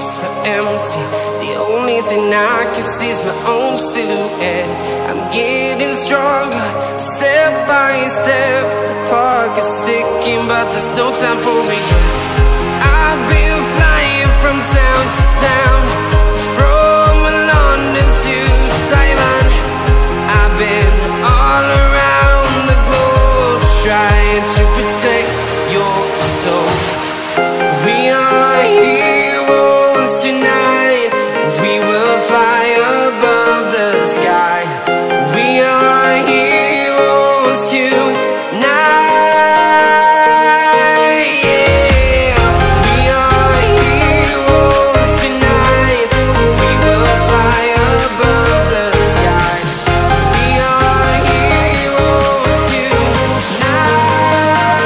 so empty. The only thing I can see is my own silhouette. I'm getting stronger, step by step. The clock is ticking, but there's no time for regrets. I've been flying from town to town, from London to Taiwan. I've been all around the globe, trying to protect your soul. We are heroes tonight. We will fly above the sky. We are heroes tonight. Yeah. We are heroes tonight. We will fly above the sky. We are heroes tonight.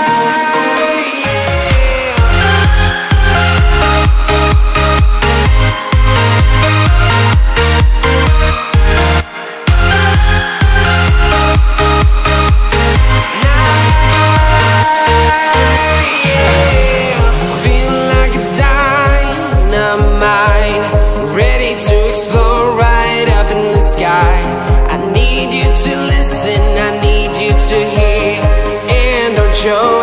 Ready to explore right up in the sky. I need you to listen, I need you to hear, and don't show